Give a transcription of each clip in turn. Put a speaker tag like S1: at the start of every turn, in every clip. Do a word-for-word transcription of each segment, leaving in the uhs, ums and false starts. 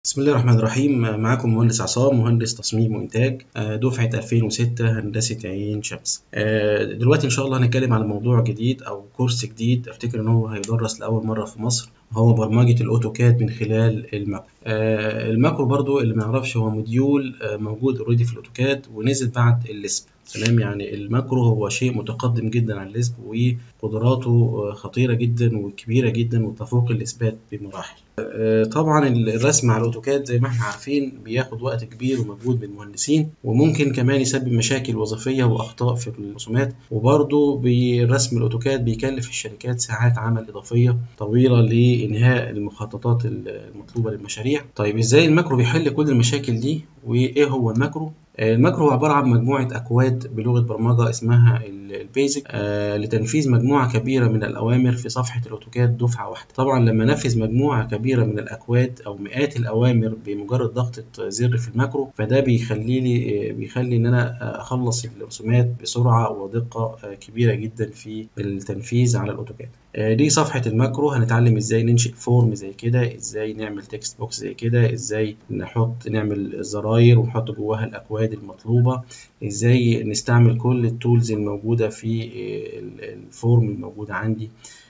S1: بسم الله الرحمن الرحيم. معاكم مهندس عصام، مهندس تصميم وإنتاج، دفعة ألفين وستة هندسة عين شمس. دلوقتي إن شاء الله هنتكلم على موضوع جديد أو كورس جديد، أفتكر إن هو هيدرس لأول مرة في مصر، وهو برمجة الأوتوكاد من خلال الماكرو. الماكرو برضو اللي ما يعرفش هو موديول موجود اوريدي في الأوتوكاد ونزل بعد الليسب. تمام، يعني الماكرو هو شيء متقدم جدا عن الليسب، وقدراته خطيرة جدا وكبيرة جدا وتفوق الإثبات بمراحل. طبعا الرسم على الاوتوكاد زي ما احنا عارفين بياخد وقت كبير ومجهود من المهندسين، وممكن كمان يسبب مشاكل وظيفية واخطاء في الرسومات، وبرضه برسم الاوتوكاد بيكلف الشركات ساعات عمل اضافية طويلة لانهاء المخططات المطلوبة للمشاريع. طيب ازاي الماكرو بيحل كل المشاكل دي؟ وايه هو الماكرو؟ الماكرو عبارة عن مجموعة أكواد بلغة برمجة اسمها البيزك آه لتنفيذ مجموعة كبيرة من الأوامر في صفحة الأوتوكاد دفعة واحدة. طبعا لما نفذ مجموعة كبيرة من الأكواد أو مئات الأوامر بمجرد ضغطة زر في الماكرو، فده بيخلي لي بيخلي إن أنا أخلص الرسومات بسرعة ودقة كبيرة جدا في التنفيذ على الأوتوكاد. آه دي صفحة الماكرو. هنتعلم إزاي ننشئ فورم زي كده، إزاي نعمل تكست بوكس زي كده، إزاي نحط نعمل زراير ونحط جواها الأكواد المطلوبة، ازاي نستعمل كل التولز الموجودة في الفورم الموجودة عندي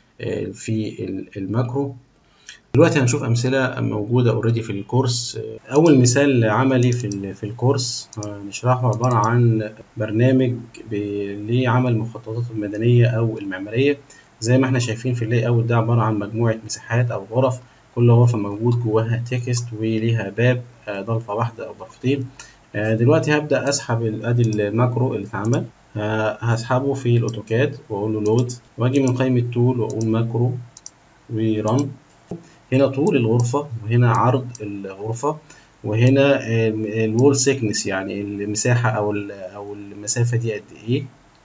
S1: في الماكرو. دلوقتي هنشوف أمثلة موجودة اوريدي في الكورس. أول مثال عملي في في الكورس هنشرحه عبارة عن برنامج لعمل المخططات المدنية أو المعمارية. زي ما احنا شايفين في اللاي اوت، ده عبارة عن مجموعة مساحات أو غرف، كل غرفة موجود جواها تكست وليها باب ضلفة واحدة أو ضلفتين. دلوقتي هبدأ أسحب أدي الماكرو اللي اتعمل، هسحبه في الأوتوكاد وأقول له لود، وأجي من قائمة تول وأقول ماكرو ورن. هنا طول الغرفة، وهنا عرض الغرفة، وهنا الوول سيكنس يعني المساحة أو أو المسافة دي قد إيه،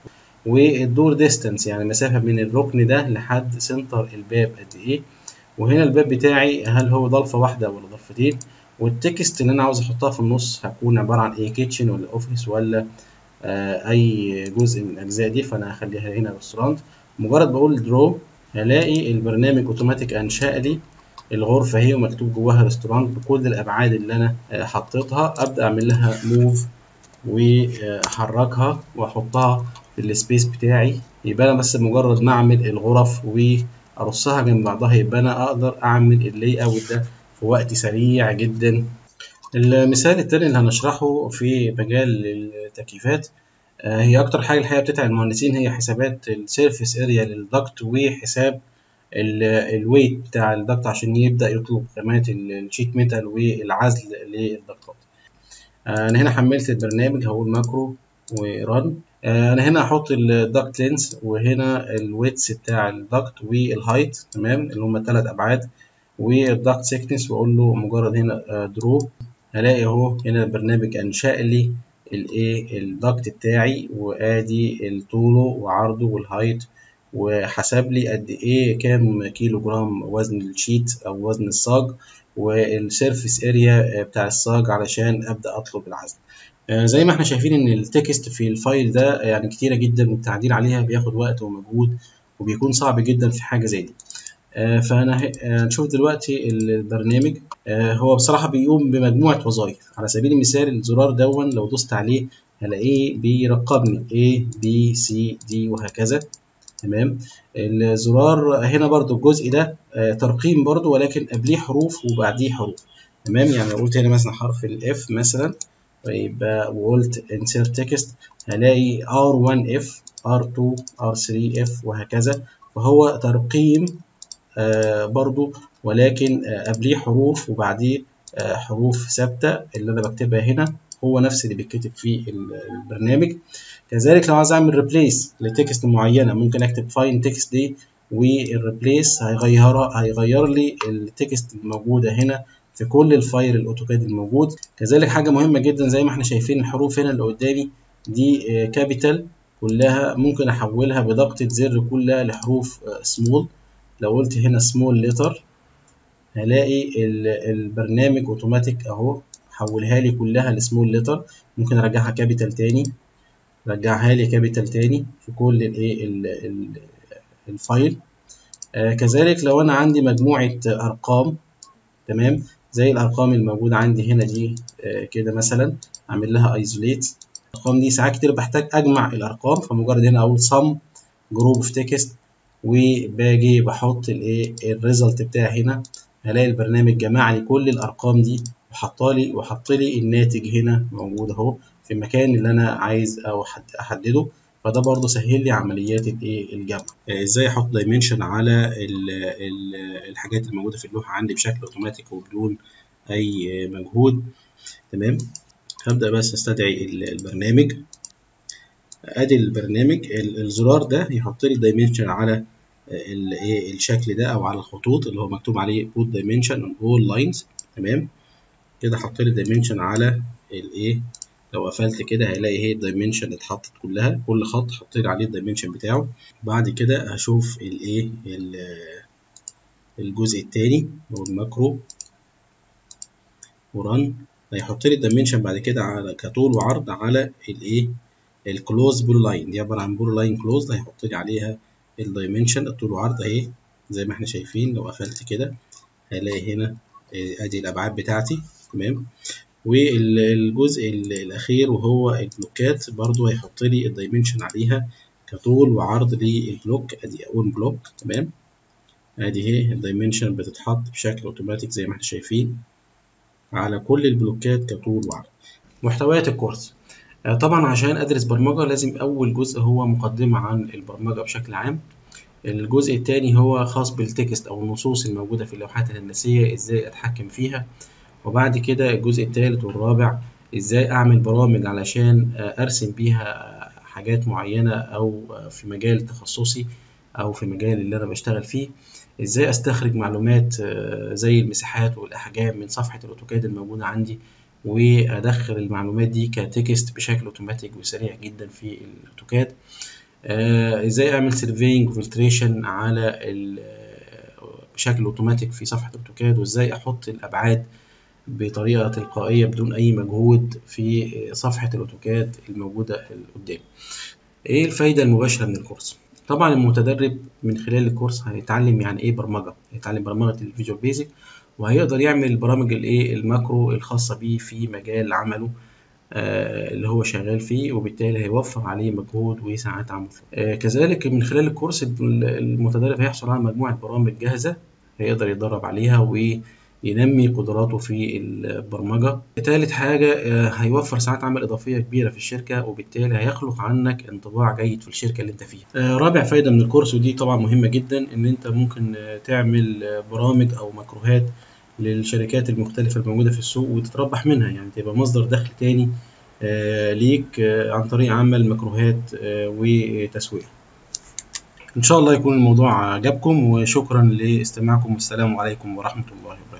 S1: والدور ديستانس يعني المسافة من الركن ده لحد سنتر الباب قد إيه، وهنا الباب بتاعي هل هو ضلفة واحدة ولا ضلفتين، والتكست اللي أنا عاوز أحطها في النص هتكون عبارة عن إيه، كيتشن ولا أوفيس ولا آه أي جزء من الأجزاء دي، فأنا هخليها هنا ريستورانت. مجرد بقول درو هلاقي البرنامج أوتوماتيك أنشأ لي الغرفة هي ومكتوب جواها ريستورانت بكل الأبعاد اللي أنا آه حطيتها. أبدأ أعمل لها موف وأحركها وأحطها في السبيس بتاعي، يبقى أنا بس مجرد ما أعمل الغرف وأرصها جنب بعضها يبقى أنا أقدر أعمل اللاي أوت ده في وقت سريع جدا. المثال التاني اللي هنشرحه في مجال التكييفات، هي أكتر حاجة الحقيقة بتتعب المهندسين هي حسابات السيرفيس اريا للضغط، وحساب الويت بتاع الضغط عشان يبدأ يطلب خامات الشيت ميتال والعزل للضغطات. أنا هنا حملت البرنامج، هقول ماكرو ورن. أنا هنا هحط الضغط لينس، وهنا الويتس بتاع الضغط والهايت، تمام، اللي هما التلات أبعاد، والضغط سيكنس، وأقول له مجرد هنا درو. هلاقي أهو هنا البرنامج أنشأ لي الايه الضغط بتاعي، وادي الطوله وعرضه والهايت، وحسب لي قد ايه كام كيلو جرام وزن الشيت او وزن الصاج، والسيرفيس اريا بتاع الصاج علشان ابدا اطلب العزل. آه زي ما احنا شايفين ان التكست في الفايل ده يعني كتيره جدا، والتعديل عليها بياخد وقت ومجهود وبيكون صعب جدا في حاجه زي دي. آه فانا هنشوف دلوقتي البرنامج. آه هو بصراحه بيقوم بمجموعه وظائف. على سبيل المثال الزرار دون لو دوست عليه هلاقيه بيرقبني A B C D وهكذا، تمام. الزرار هنا برضو الجزء ده آه ترقيم برضو، ولكن قبليه حروف وبعديه حروف، تمام. يعني لو قلت هنا مثلا حرف الاف مثلا، يبقى وقلت insert text هلاقي آر وان إف آر تو آر ثري إف وهكذا. فهو ترقيم آه برضو، ولكن آه قبليه حروف وبعديه آه حروف ثابتة اللي أنا بكتبها هنا هو نفس اللي بيتكتب في البرنامج. كذلك لو عايز أعمل ريبليس لتكست معينة ممكن أكتب فاين تكست دي، والريبليس هيغيرها هيغير لي التكست الموجودة هنا في كل الفايل الأوتوكاد الموجود. كذلك حاجة مهمة جدا زي ما احنا شايفين الحروف هنا اللي قدامي دي آه كابيتال كلها، ممكن أحولها بضغطة زر كلها لحروف آه سمول. لو قلت هنا سمول ليتر هلاقي البرنامج اوتوماتيك اهو حولها لي كلها لسمول ليتر. ممكن ارجعها كابيتال تاني، رجعها لي كابيتال تاني في كل الايه الفايل. آه كذلك لو انا عندي مجموعة ارقام، تمام، زي الارقام الموجوده عندي هنا دي كده مثلا، اعمل لها ايزوليت. الارقام دي ساعات كتير بحتاج اجمع الارقام، فمجرد هنا اقول sum جروب اوف تكست، وباجي بحط الايه الريزلت بتاعي هنا، هلاقي البرنامج جمع لي كل الارقام دي وحط لي وحط لي الناتج هنا موجود اهو في المكان اللي انا عايز او احدده. فده برضو سهل لي عمليات الايه الجمع. ازاي احط دايمنشن على ال ال الحاجات الموجوده في اللوحه عندي بشكل اوتوماتيك وبدون اي مجهود. تمام، هبدا بس استدعي البرنامج. ادي البرنامج، الزرار ده يحط لي دايمنشن على الايه الشكل ده او على الخطوط اللي هو مكتوب عليه put dimension on all lines. تمام كده حط لي دايمنشن على الايه، لو قفلت كده هلاقي اهي الدايمنشن اتحطت كلها، كل خط حط لي عليه الدايمنشن بتاعه. بعد كده هشوف الايه الجزء الثاني هو الماكرو ورن، هيحط لي الدايمنشن بعد كده على كطول وعرض على الايه الكلوز بول لاين، دي عباره عن بول لاين كلوز، هيحط لي عليها الدايمنشن الطول وعرض اهي زي ما احنا شايفين. لو قفلت كده هلاقي هنا ادي الابعاد بتاعتي. تمام، والجزء الاخير وهو البلوكات برضو هيحط لي الدايمنشن عليها كطول وعرض للبلوك، ادي اول بلوك. تمام، ادي اهي الدايمنشن بتتحط بشكل اوتوماتيك زي ما احنا شايفين على كل البلوكات كطول وعرض. محتويات الكورس، طبعا عشان ادرس برمجه لازم اول جزء هو مقدمه عن البرمجه بشكل عام. الجزء الثاني هو خاص بالتكست او النصوص الموجوده في اللوحات الهندسيه، ازاي اتحكم فيها. وبعد كده الجزء الثالث والرابع ازاي اعمل برامج علشان ارسم بيها حاجات معينه او في مجال تخصصي او في مجال اللي انا بشتغل فيه. ازاي استخرج معلومات زي المساحات والاحجام من صفحه الاوتوكاد الموجوده عندي، وادخل المعلومات دي كتكست بشكل اوتوماتيك وسريع جدا في الاوتوكاد. آه ازاي اعمل سيرفينج وفلتريشن على بشكل اوتوماتيك في صفحه الاوتوكاد، وازاي احط الابعاد بطريقه تلقائيه بدون اي مجهود في صفحه الاوتوكاد الموجوده قدامي. ايه الفايده المباشره من الكورس؟ طبعا المتدرب من خلال الكورس هيتعلم يعني ايه برمجه، هيتعلم برمجه الفيجوال بيزك، وهيقدر يعمل البرامج الايه الماكرو الخاصه بيه في مجال عمله آه اللي هو شغال فيه، وبالتالي هيوفر عليه مجهود وساعات عمل. آه كذلك من خلال الكورس المتدرب هيحصل على مجموعه برامج جاهزه هيقدر يتدرب عليها وينمي قدراته في البرمجه. ثالث حاجه آه هيوفر ساعات عمل اضافيه كبيره في الشركه، وبالتالي هيخلق عنك انطباع جيد في الشركه اللي انت فيها. آه رابع فايده من الكورس، ودي طبعا مهمه جدا، ان انت ممكن آه تعمل آه برامج او مكروهات للشركات المختلفة الموجودة في السوق وتتربح منها، يعني تبقى مصدر دخل تاني آه ليك آه عن طريق عمل مكروهات آه وتسويق. إن شاء الله يكون الموضوع عجبكم، وشكرا لاستماعكم، والسلام عليكم ورحمة الله وبركاته.